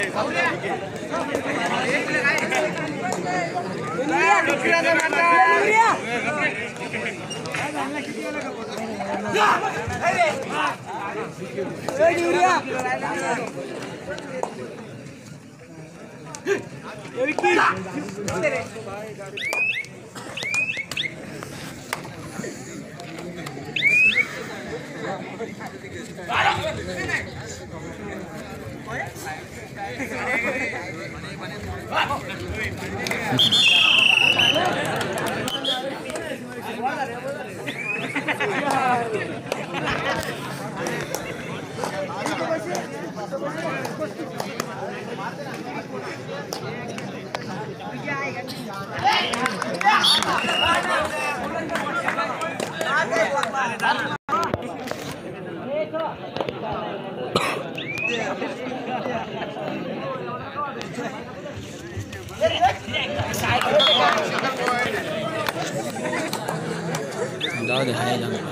जाऊ दे हाय जाऊ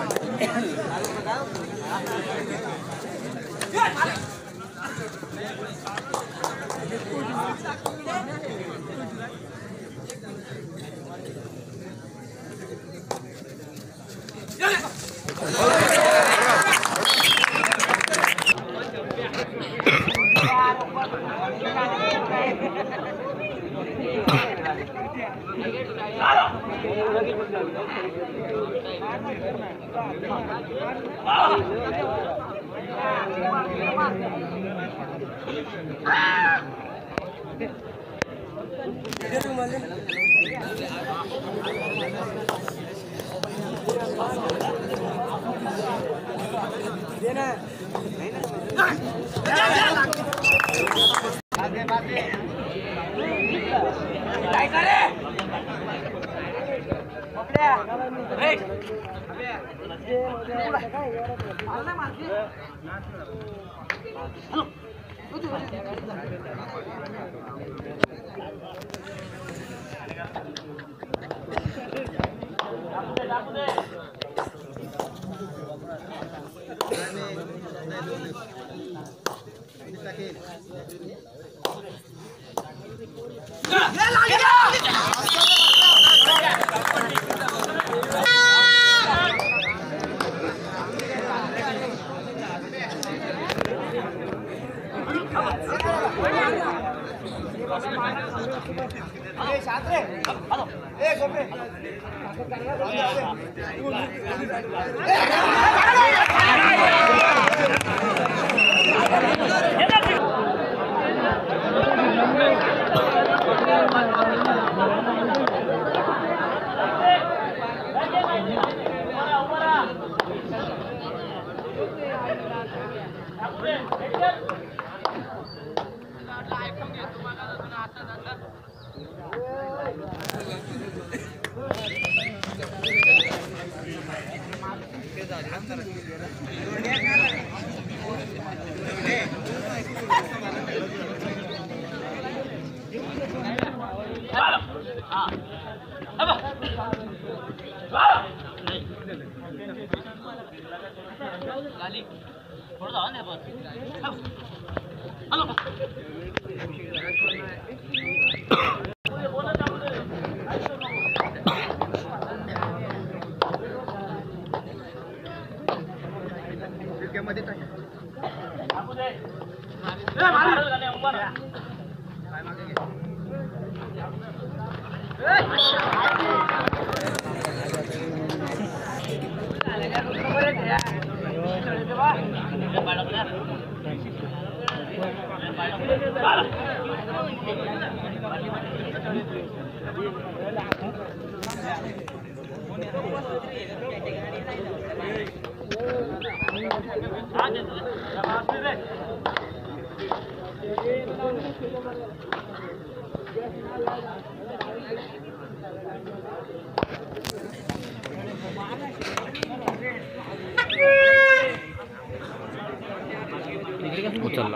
उचलला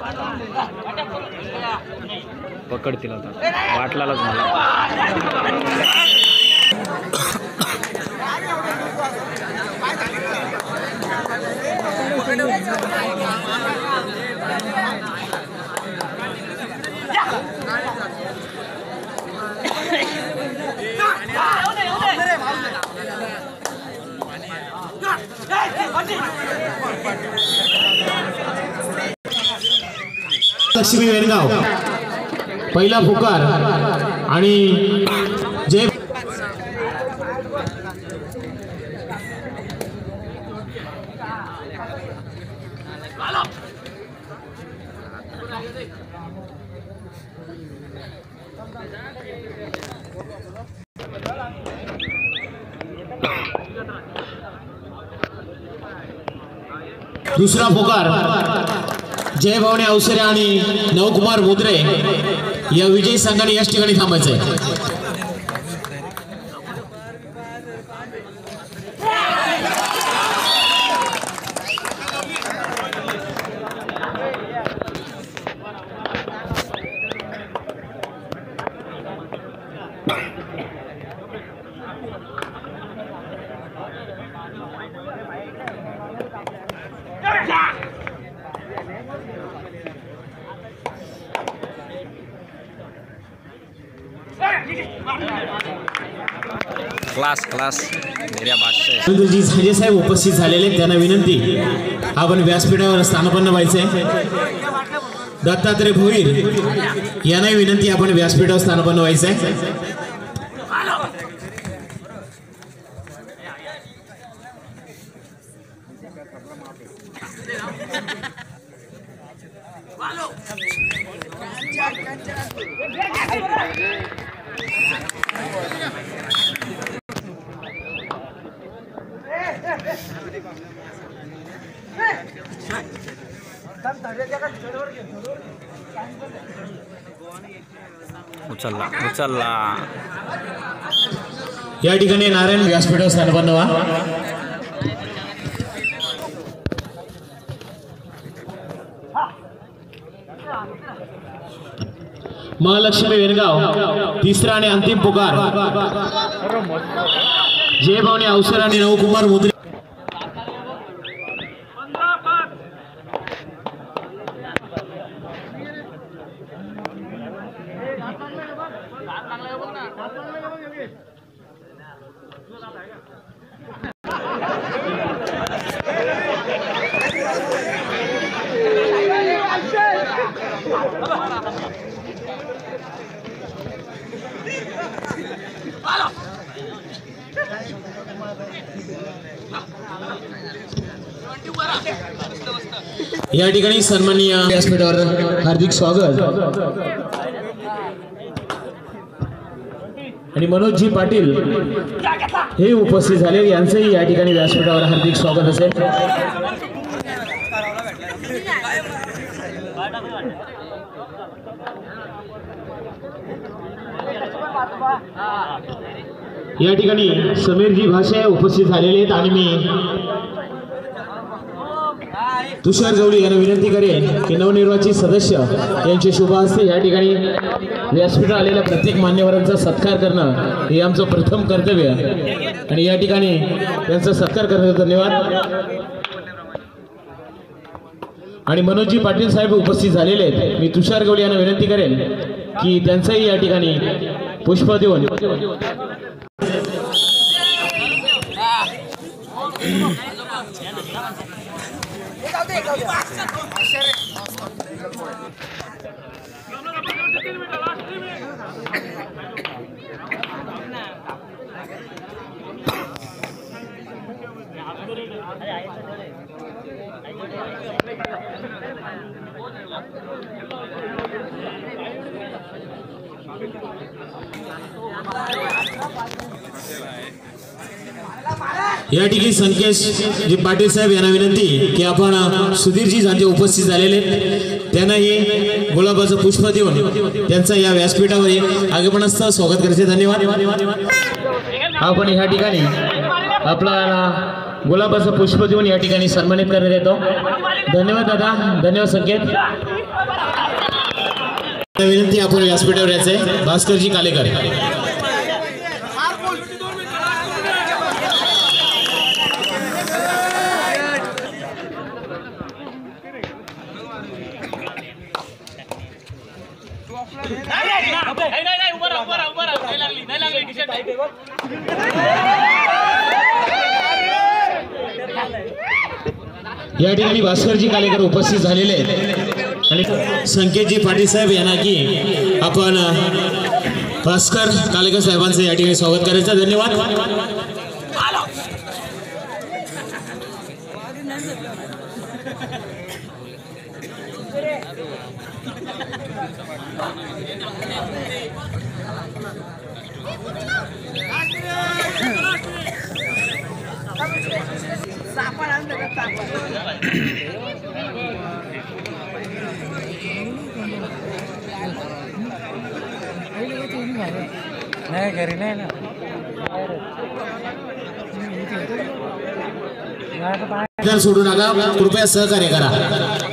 पकडतील आता वाटलाच मला लक्ष्मी वेणगाव पहिला पुकार आणि जय दुसरा पुकार जय भवानी अवसरे आणि नवकुमार मुद्रे या विजयी संघाने याच ठिकाणी थांबायचंय। क्लास मेऱ्या बादशाह संजय साहेब उपस्थित झालेले त्यांना विनंती आपण व्यासपीठावर स्थानपन्न व्हायचंय। दत्तात्रय भोईर यांना विनंती आपण व्यासपीठावर स्थानपन्न व्हायचंय। उचलला या ठिकाणी नारायण व्यासपीठावर स्थानपन्न व्हा। महालक्ष्मी वेणगाव तिसरा आणि अंतिम पुकार जय भवानी अवसर आणि नवकुमार मुद्रे या ठिकाणी सन्माननीय व्यासपीठावर हार्दिक स्वागत आणि मनोजजी पाटील हे उपस्थित झाले यांचंही या ठिकाणी व्यासपीठावर हार्दिक स्वागत असेल। या ठिकाणी समीरजी भाषे उपस्थित झालेले आहेत आणि मी तुषार गवळी यांना विनंती करेन की नवनिर्वाचित सदस्य यांचे शुभ हस्ते या ठिकाणी व्यासपीठावर आलेल्या प्रत्येक मान्यवरांचा सत्कार करणं हे आमचं प्रथम कर्तव्य आणि या ठिकाणी त्यांचा सत्कार करण्याचा धन्यवाद। आणि मनोजजी पाटील साहेब उपस्थित झालेले आहेत, मी तुषार गवळी यांना विनंती करेन की त्यांचाही या ठिकाणी पुष्प देऊन या ठिकाणी संकेश जी पाटील साहेब यांना विनंती की आपण सुधीरजी जांजे उपस्थित झालेले त्यांनाही गुलाबाचं पुष्प देऊन त्यांचा या व्यासपीठावर आगमनाचं स्वागत करायचे। धन्यवाद। आपण या ठिकाणी आपला गुलाबाचं पुष्प देऊन या ठिकाणी सन्मानित करण्यात येतो। धन्यवाद दादा, धन्यवाद संकेत। विनंती आपण व्यासपीठावर यायचंय भास्करजी कालेकर. या ठिकाणी भास्करजी कालेकर उपस्थित झालेले आहेत आणि संकेतजी पाटील साहेब यांना की आपण भास्कर कालेकर साहेबांचं या ठिकाणी स्वागत करायचं. धन्यवाद. नाही घरी नाही ना सोडू नका, कृपया सहकार्य करा.